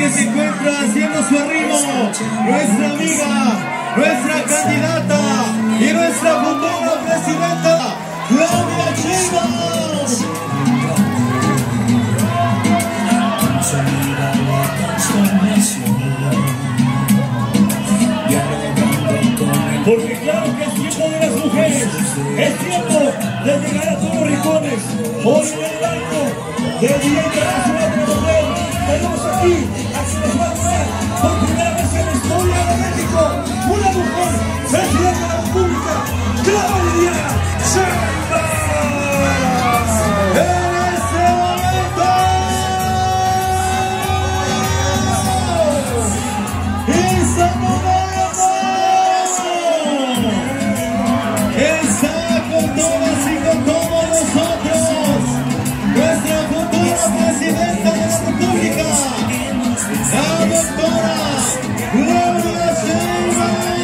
que se encuentra haciendo su arrimo, nuestra amiga, nuestra candidata y nuestra futura presidenta, Claudia Sheinbaum. Porque claro que es tiempo de las mujeres, es tiempo de llegar a todos los rincones. Hoy en el marco del Día Internacional de la Mujer, tenemos aquí a quienes van a ver por primera vez en la historia de México una mujer presidenta de la República, Claudia Sheinbaum. En este momento, ¡esa está con todas y con todos nosotros! Nuestra futura presidenta de la República, la doctora Claudia Sheinbaum.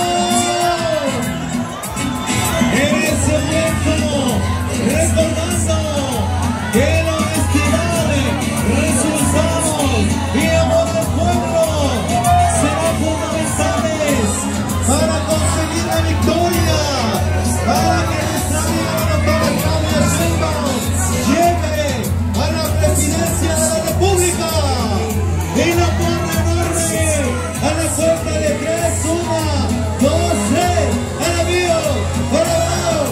En ese momento, recordando que la honestidad, resultados y amor al pueblo serán fundamentales para conseguir la victoria, para que nuestra amiga la doctora Claudia Sheinbaum llegue a la presidencia de la República y la ponga enorme a la cuenta de 3, 1, 2, 3, a la bio, por abajo.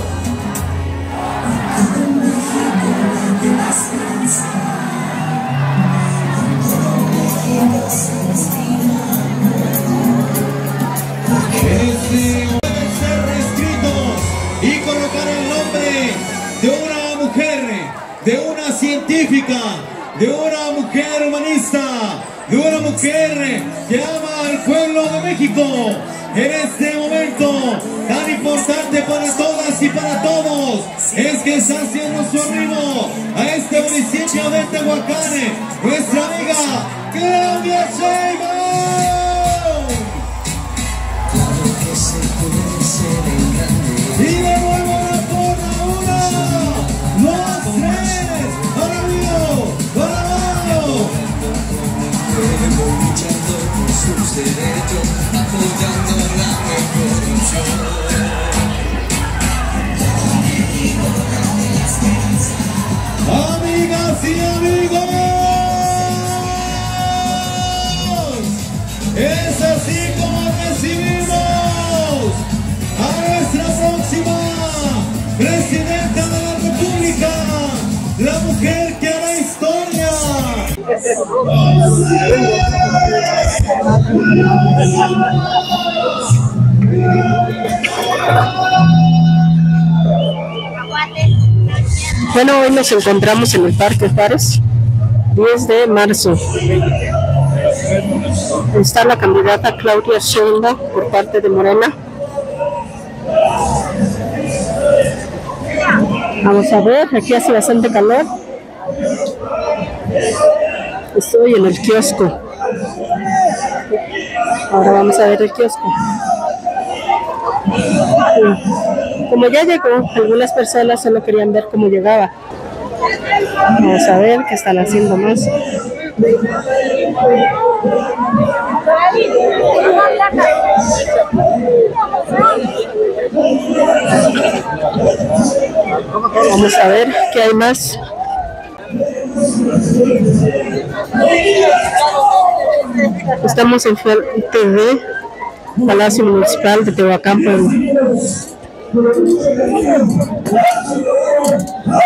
Deben ser reescritos y colocar el nombre de una mujer, de una científica, de una mujer humanista, de una mujer que ama al pueblo de México. En este momento tan importante para todas y para todos es que está haciendo su arrimo a este municipio de Tehuacán, nuestra amiga Claudia Sheinbaum. Y de nuevo la porra, 1, 2, 3, para mío, para abajo. Luchando por sus derechos, apoyando la corrupción. Amigas y amigos, es así como recibimos a nuestra próxima presidenta de la República, la mujer que hará historia. Bueno, hoy nos encontramos en el Parque Juárez, 10 de marzo. Está la candidata Claudia Sheinbaum por parte de Morena. Vamos a ver, aquí hace bastante calor. Estoy en el kiosco. Ahora vamos a ver el kiosco. Como ya llegó, algunas personas solo querían ver cómo llegaba. Vamos a ver qué están haciendo más. Vamos a ver qué hay más. Estamos en frente de Palacio Municipal de Tehuacán, Puebla.